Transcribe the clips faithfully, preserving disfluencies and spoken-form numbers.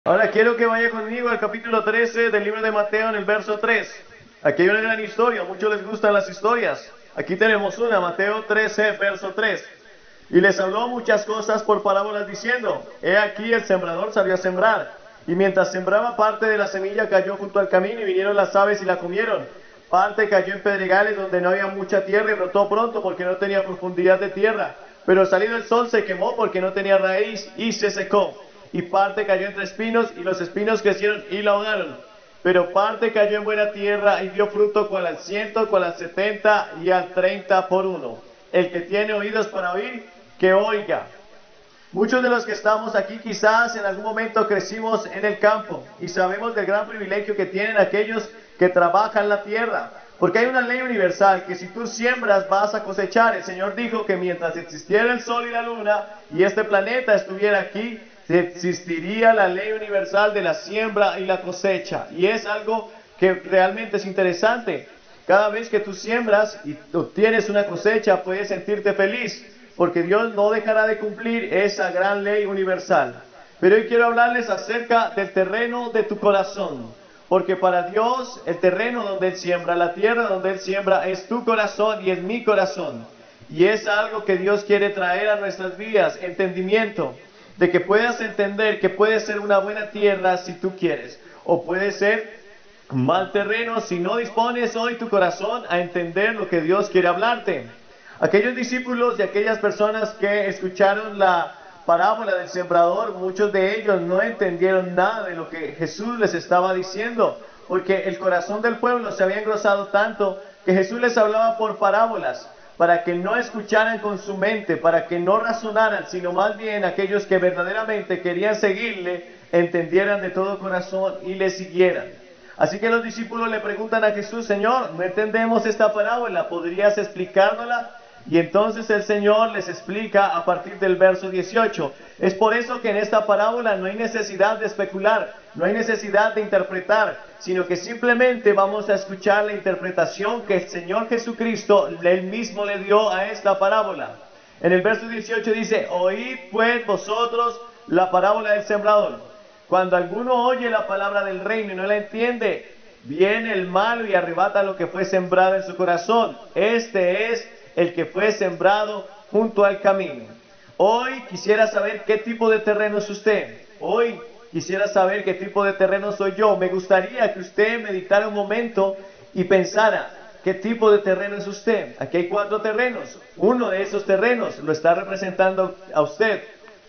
Ahora quiero que vaya conmigo al capítulo trece del libro de Mateo en el verso tres. Aquí hay una gran historia, a muchos les gustan las historias. Aquí tenemos una, Mateo trece, verso tres. Y les habló muchas cosas por parábolas diciendo, he aquí el sembrador salió a sembrar. Y mientras sembraba, parte de la semilla cayó junto al camino y vinieron las aves y la comieron. Parte cayó en pedregales donde no había mucha tierra y brotó pronto porque no tenía profundidad de tierra. Pero al salir el sol se quemó porque no tenía raíz y se secó. Y parte cayó entre espinos y los espinos crecieron y la ahogaron. Pero parte cayó en buena tierra y dio fruto cual al ciento, cual al setenta y al treinta por uno. El que tiene oídos para oír, que oiga. Muchos de los que estamos aquí quizás en algún momento crecimos en el campo y sabemos del gran privilegio que tienen aquellos que trabajan la tierra. Porque hay una ley universal que si tú siembras vas a cosechar. El Señor dijo que mientras existiera el sol y la luna y este planeta estuviera aquí, existiría la ley universal de la siembra y la cosecha. Y es algo que realmente es interesante. Cada vez que tú siembras y obtienes una cosecha, puedes sentirte feliz, porque Dios no dejará de cumplir esa gran ley universal. Pero hoy quiero hablarles acerca del terreno de tu corazón, porque para Dios el terreno donde Él siembra, la tierra donde Él siembra, es tu corazón y es mi corazón. Y es algo que Dios quiere traer a nuestras vidas, entendimiento, de que puedas entender que puede ser una buena tierra si tú quieres, o puede ser mal terreno si no dispones hoy tu corazón a entender lo que Dios quiere hablarte. Aquellos discípulos y aquellas personas que escucharon la parábola del sembrador, muchos de ellos no entendieron nada de lo que Jesús les estaba diciendo, porque el corazón del pueblo se había engrosado tanto que Jesús les hablaba por parábolas, para que no escucharan con su mente, para que no razonaran, sino más bien aquellos que verdaderamente querían seguirle, entendieran de todo corazón y le siguieran. Así que los discípulos le preguntan a Jesús, Señor, no entendemos esta parábola, ¿podrías explicárnosla? Y entonces el Señor les explica a partir del verso dieciocho. Es por eso que en esta parábola no hay necesidad de especular, no hay necesidad de interpretar, sino que simplemente vamos a escuchar la interpretación que el Señor Jesucristo Él mismo le dio a esta parábola. En el verso dieciocho dice, oíd pues vosotros la parábola del sembrador. Cuando alguno oye la palabra del reino y no la entiende, viene el malo y arrebata lo que fue sembrado en su corazón. Este es el que fue sembrado junto al camino. Hoy quisiera saber qué tipo de terreno es usted. Hoy quisiera saber qué tipo de terreno soy yo. Me gustaría que usted meditara un momento y pensara qué tipo de terreno es usted. Aquí hay cuatro terrenos. Uno de esos terrenos lo está representando a usted.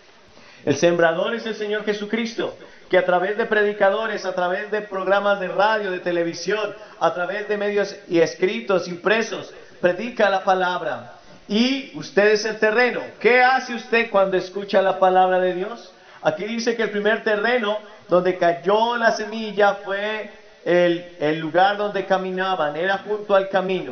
El sembrador es el Señor Jesucristo, que a través de predicadores, a través de programas de radio, de televisión, a través de medios y escritos, impresos, predica la palabra. Y usted es el terreno. ¿Qué hace usted cuando escucha la palabra de Dios? Aquí dice que el primer terreno donde cayó la semilla fue el, el lugar donde caminaban, era junto al camino.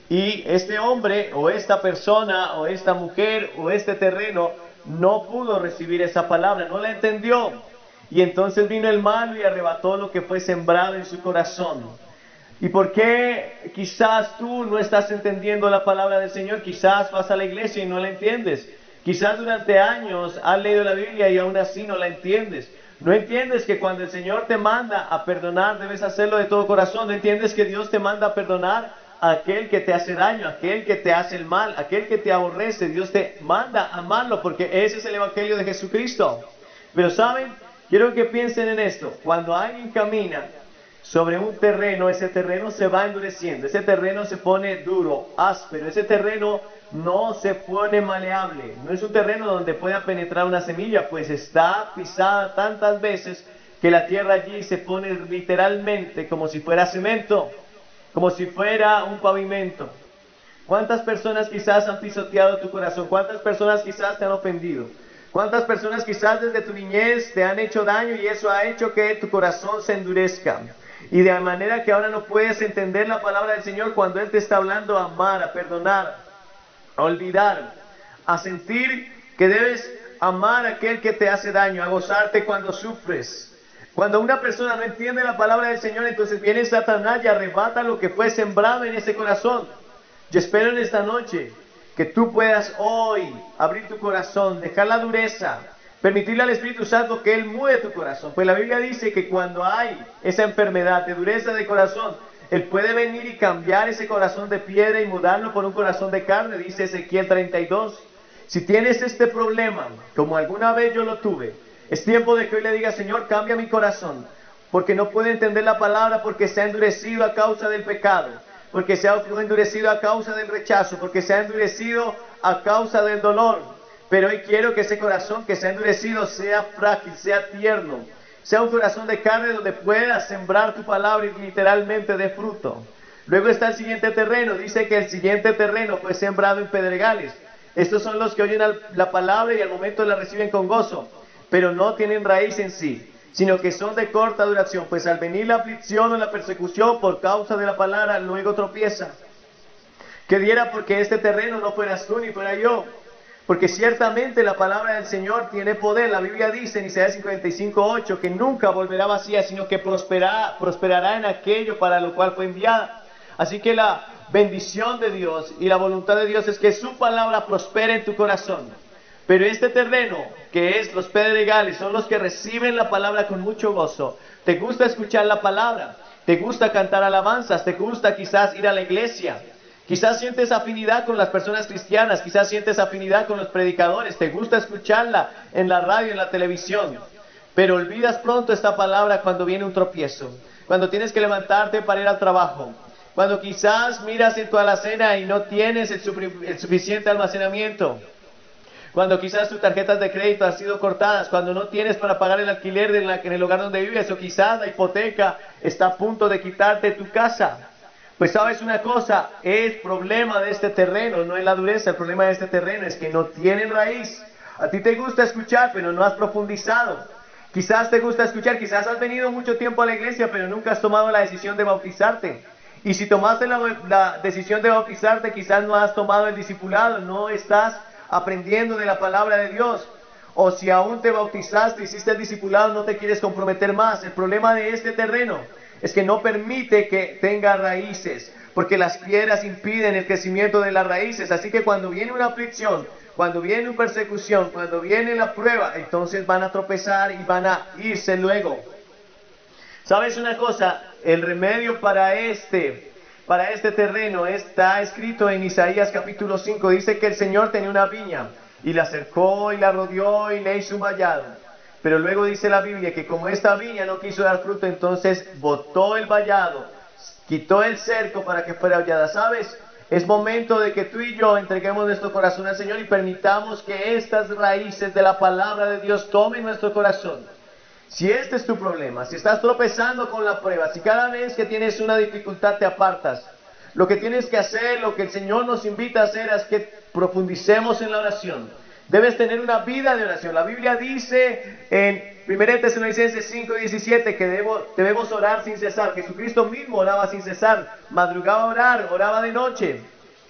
Y este hombre, o esta persona, o esta mujer, o este terreno, no pudo recibir esa palabra, no la entendió. Y entonces vino el malo y arrebató lo que fue sembrado en su corazón. ¿Y por qué quizás tú no estás entendiendo la palabra del Señor? Quizás vas a la iglesia y no la entiendes. Quizás durante años has leído la Biblia y aún así no la entiendes. No entiendes que cuando el Señor te manda a perdonar debes hacerlo de todo corazón. No entiendes que Dios te manda a perdonar a aquel que te hace daño, a aquel que te hace el mal, a aquel que te aborrece. Dios te manda a amarlo porque ese es el evangelio de Jesucristo. Pero ¿saben? Quiero que piensen en esto. Cuando alguien camina sobre un terreno, ese terreno se va endureciendo, ese terreno se pone duro, áspero, ese terreno no se pone maleable, no es un terreno donde pueda penetrar una semilla, pues está pisada tantas veces que la tierra allí se pone literalmente como si fuera cemento, como si fuera un pavimento. ¿Cuántas personas quizás han pisoteado tu corazón? ¿Cuántas personas quizás te han ofendido? ¿Cuántas personas quizás desde tu niñez te han hecho daño y eso ha hecho que tu corazón se endurezca? Y de manera que ahora no puedes entender la palabra del Señor cuando Él te está hablando a amar, a perdonar, a olvidar, a sentir que debes amar a aquel que te hace daño, a gozarte cuando sufres. Cuando una persona no entiende la palabra del Señor, entonces viene Satanás y arrebata lo que fue sembrado en ese corazón. Yo espero en esta noche que tú puedas hoy abrir tu corazón, dejar la dureza, Permitirle al Espíritu Santo que Él mueve tu corazón. Pues la Biblia dice que cuando hay esa enfermedad de dureza de corazón, Él puede venir y cambiar ese corazón de piedra y mudarlo por un corazón de carne, dice Ezequiel treinta y dos. Si tienes este problema, como alguna vez yo lo tuve, es tiempo de que hoy le diga, Señor, cambia mi corazón, porque no puedo entender la palabra, porque se ha endurecido a causa del pecado, porque se ha endurecido a causa del rechazo, porque se ha endurecido a causa del dolor. Pero hoy quiero que ese corazón que se ha endurecido sea frágil, sea tierno, sea un corazón de carne donde puedas sembrar tu palabra y literalmente dé fruto. Luego está el siguiente terreno. Dice que el siguiente terreno fue sembrado en pedregales. Estos son los que oyen la palabra y al momento la reciben con gozo, pero no tienen raíz en sí, sino que son de corta duración, pues al venir la aflicción o la persecución por causa de la palabra, luego tropieza. Que diera porque este terreno no fueras tú ni fuera yo, porque ciertamente la palabra del Señor tiene poder. La Biblia dice en Isaías cincuenta y cinco, ocho, que nunca volverá vacía, sino que prosperará, prosperará en aquello para lo cual fue enviada. Así que la bendición de Dios y la voluntad de Dios es que su palabra prospere en tu corazón. Pero este terreno, que es los pedregales, son los que reciben la palabra con mucho gozo. Te gusta escuchar la palabra, te gusta cantar alabanzas, te gusta quizás ir a la iglesia, quizás sientes afinidad con las personas cristianas, quizás sientes afinidad con los predicadores, te gusta escucharla en la radio, en la televisión. Pero olvidas pronto esta palabra cuando viene un tropiezo, cuando tienes que levantarte para ir al trabajo, cuando quizás miras en tu alacena y no tienes el, el suficiente almacenamiento, cuando quizás tus tarjetas de crédito han sido cortadas, cuando no tienes para pagar el alquiler de la, en el lugar donde vives, o quizás la hipoteca está a punto de quitarte tu casa. Pues sabes una cosa, el problema de este terreno no es la dureza, el problema de este terreno es que no tienen raíz. A ti te gusta escuchar, pero no has profundizado. Quizás te gusta escuchar, quizás has venido mucho tiempo a la iglesia, pero nunca has tomado la decisión de bautizarte. Y si tomaste la, la decisión de bautizarte, quizás no has tomado el discipulado, no estás aprendiendo de la palabra de Dios. O si aún te bautizaste, hiciste el discipulado, no te quieres comprometer más. El problema de este terreno es que no permite que tenga raíces, porque las piedras impiden el crecimiento de las raíces. Así que cuando viene una aflicción, cuando viene una persecución, cuando viene la prueba, entonces van a tropezar y van a irse luego. ¿Sabes una cosa? El remedio para este, para este terreno está escrito en Isaías capítulo cinco. Dice que el Señor tenía una viña y la cercó y la rodeó y le hizo un vallado. Pero luego dice la Biblia que como esta viña no quiso dar fruto, entonces botó el vallado, quitó el cerco para que fuera hollada. ¿Sabes? Es momento de que tú y yo entreguemos nuestro corazón al Señor y permitamos que estas raíces de la palabra de Dios tomen nuestro corazón. Si este es tu problema, si estás tropezando con la prueba, si cada vez que tienes una dificultad te apartas, lo que tienes que hacer, lo que el Señor nos invita a hacer es que profundicemos en la oración. Debes tener una vida de oración. La Biblia dice en primera Tesalonicenses cinco diecisiete que debo, debemos orar sin cesar. Jesucristo mismo oraba sin cesar, madrugaba a orar, oraba de noche.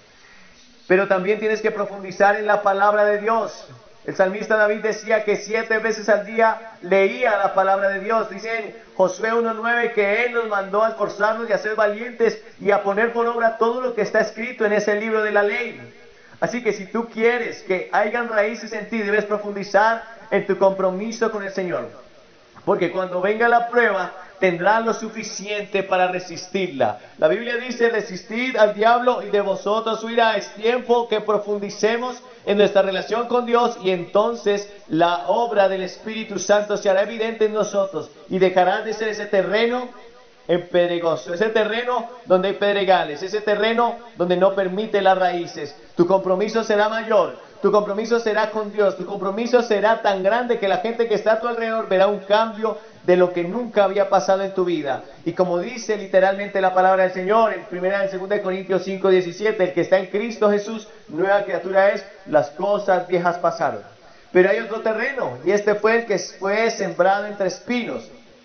Pero también tienes que profundizar en la palabra de Dios. El salmista David decía que siete veces al día leía la palabra de Dios. Dice en Josué uno nueve que Él nos mandó a esforzarnos y a ser valientes y a poner por obra todo lo que está escrito en ese libro de la ley. Así que si tú quieres que hayan raíces en ti, debes profundizar en tu compromiso con el Señor. Porque cuando venga la prueba, tendrás lo suficiente para resistirla. La Biblia dice, resistid al diablo y de vosotros huirá. Es tiempo que profundicemos en nuestra relación con Dios y entonces la obra del Espíritu Santo se hará evidente en nosotros y dejará de ser ese terreno pedregoso, ese terreno donde hay pedregales, ese terreno donde no permite las raíces. Tu compromiso será mayor, tu compromiso será con Dios, tu compromiso será tan grande que la gente que está a tu alrededor verá un cambio de lo que nunca había pasado en tu vida. Y como dice literalmente la palabra del Señor en primera, en segunda de Corintios cinco diecisiete, el que está en Cristo Jesús, nueva criatura es, las cosas viejas pasaron. Pero hay otro terreno, y este fue el que fue sembrado entre espinos.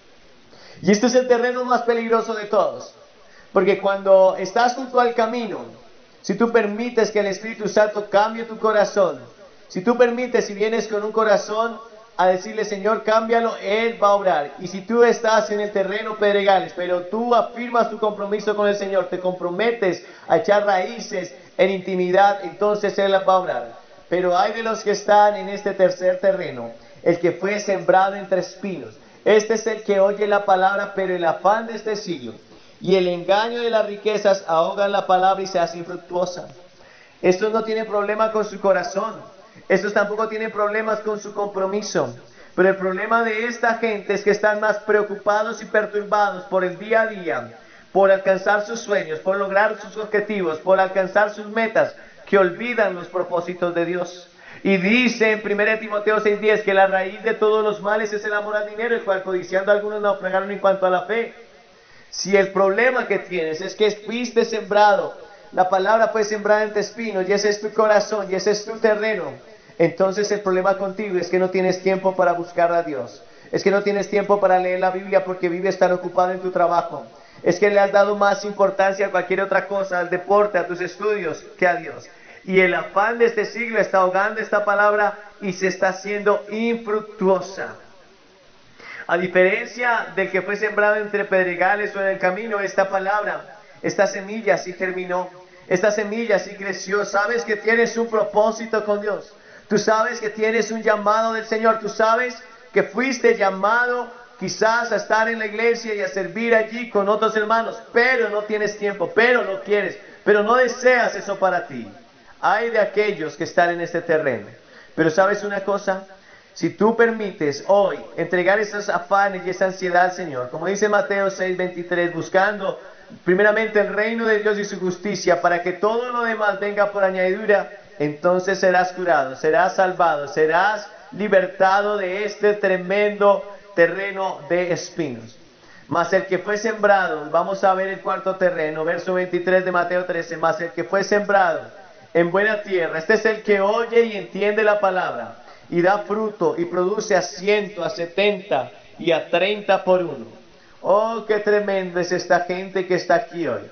Y este es el terreno más peligroso de todos, porque cuando estás junto al camino, si tú permites que el Espíritu Santo cambie tu corazón, si tú permites, si vienes con un corazón a decirle, Señor, cámbialo, Él va a obrar. Y si tú estás en el terreno pedregales, pero tú afirmas tu compromiso con el Señor, te comprometes a echar raíces en intimidad, entonces Él va a obrar. Pero hay de los que están en este tercer terreno, el que fue sembrado entre espinos. Este es el que oye la palabra, pero el afán de este siglo y el engaño de las riquezas ahogan la palabra y se hace infructuosa. Estos no tienen problema con su corazón. Estos tampoco tienen problemas con su compromiso. Pero el problema de esta gente es que están más preocupados y perturbados por el día a día, por alcanzar sus sueños, por lograr sus objetivos, por alcanzar sus metas, que olvidan los propósitos de Dios. Y dice en primera Timoteo seis diez que la raíz de todos los males es el amor al dinero, el cual codiciando algunos naufragaron en cuanto a la fe. Si el problema que tienes es que fuiste sembrado, la palabra fue sembrada entre espinos y ese es tu corazón y ese es tu terreno, entonces el problema contigo es que no tienes tiempo para buscar a Dios. Es que no tienes tiempo para leer la Biblia porque vives tan ocupado en tu trabajo. Es que le has dado más importancia a cualquier otra cosa, al deporte, a tus estudios, que a Dios. Y el afán de este siglo está ahogando esta palabra y se está haciendo infructuosa. A diferencia del que fue sembrado entre pedregales o en el camino, esta palabra, esta semilla sí germinó, esta semilla sí creció. Sabes que tienes un propósito con Dios. Tú sabes que tienes un llamado del Señor. Tú sabes que fuiste llamado quizás a estar en la iglesia y a servir allí con otros hermanos, pero no tienes tiempo, pero no quieres, pero no deseas eso para ti. Hay de aquellos que están en este terreno. Pero ¿sabes una cosa? Si tú permites hoy entregar esos afanes y esa ansiedad al Señor, como dice Mateo seis veintitrés, buscando primeramente el reino de Dios y su justicia, para que todo lo demás venga por añadidura, entonces serás curado, serás salvado, serás libertado de este tremendo terreno de espinos. Mas el que fue sembrado, vamos a ver el cuarto terreno, verso veintitrés de Mateo trece, mas el que fue sembrado en buena tierra, este es el que oye y entiende la palabra, y da fruto, y produce a ciento, a setenta y a treinta por uno. Oh, qué tremendo es esta gente que está aquí hoy.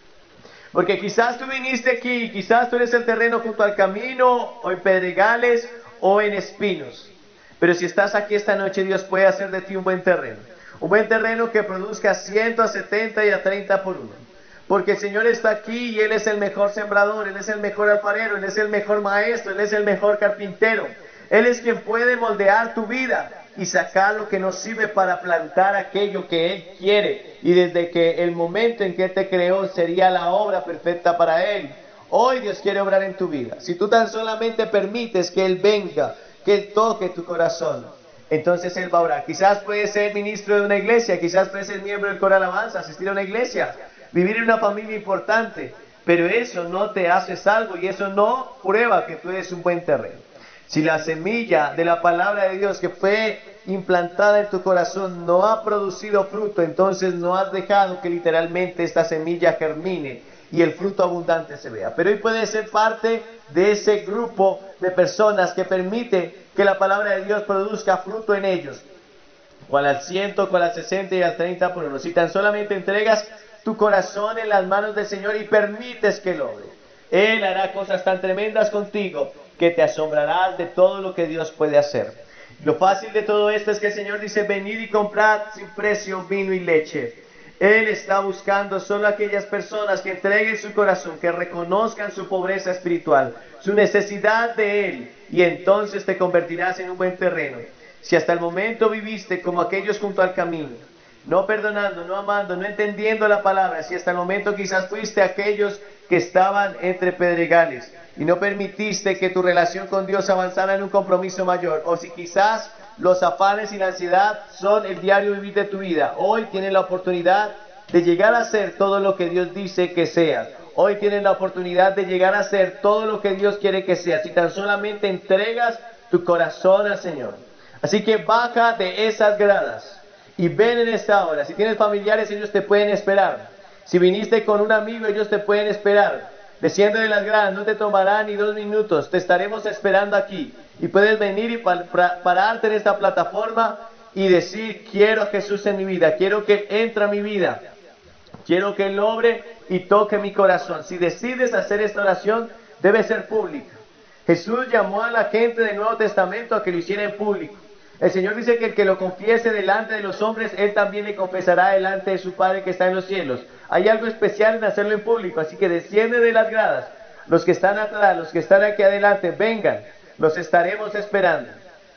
Porque quizás tú viniste aquí, quizás tú eres el terreno junto al camino, o en pedregales, o en espinos. Pero si estás aquí esta noche, Dios puede hacer de ti un buen terreno. Un buen terreno que produzca ciento, a setenta y a treinta por uno. Porque el Señor está aquí y Él es el mejor sembrador, Él es el mejor alfarero, Él es el mejor maestro, Él es el mejor carpintero. Él es quien puede moldear tu vida y sacar lo que no sirve para plantar aquello que Él quiere. Y desde que el momento en que Él te creó sería la obra perfecta para Él. Hoy Dios quiere obrar en tu vida. Si tú tan solamente permites que Él venga, que Él toque tu corazón, entonces Él va a obrar. Quizás puedes ser ministro de una iglesia, quizás puedes ser miembro del coro de alabanza, asistir a una iglesia, vivir en una familia importante, pero eso no te hace salvo y eso no prueba que tú eres un buen terreno. Si la semilla de la palabra de Dios que fue implantada en tu corazón no ha producido fruto, entonces no has dejado que literalmente esta semilla germine y el fruto abundante se vea. Pero hoy puedes ser parte de ese grupo de personas que permite que la palabra de Dios produzca fruto en ellos. Cual al ciento, cual al sesenta y al treinta por uno. Si tan solamente entregas tu corazón en las manos del Señor y permites que lo obre, Él hará cosas tan tremendas contigo que te asombrarás de todo lo que Dios puede hacer. Lo fácil de todo esto es que el Señor dice: venid y comprad sin precio vino y leche. Él está buscando solo aquellas personas que entreguen su corazón, que reconozcan su pobreza espiritual, su necesidad de Él, y entonces te convertirás en un buen terreno. Si hasta el momento viviste como aquellos junto al camino, no perdonando, no amando, no entendiendo la palabra, si hasta el momento quizás fuiste aquellos que estaban entre pedregales y no permitiste que tu relación con Dios avanzara en un compromiso mayor, o si quizás los afanes y la ansiedad son el diario vivir de tu vida, hoy tienes la oportunidad de llegar a ser todo lo que Dios dice que seas. Hoy tienes la oportunidad de llegar a ser todo lo que Dios quiere que seas, si tan solamente entregas tu corazón al Señor. Así que baja de esas gradas y ven en esta hora. Si tienes familiares, ellos te pueden esperar. Si viniste con un amigo, ellos te pueden esperar. Desciende de las gradas, no te tomará ni dos minutos, te estaremos esperando aquí. Y puedes venir y pararte en esta plataforma y decir: quiero a Jesús en mi vida, quiero que Él entre a mi vida, quiero que Él obre y toque mi corazón. Si decides hacer esta oración, debe ser pública. Jesús llamó a la gente del Nuevo Testamento a que lo hiciera en público. El Señor dice que el que lo confiese delante de los hombres, Él también le confesará delante de su Padre que está en los cielos. Hay algo especial en hacerlo en público, así que desciende de las gradas. Los que están atrás, los que están aquí adelante, vengan, los estaremos esperando.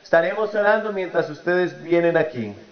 Estaremos orando mientras ustedes vienen aquí.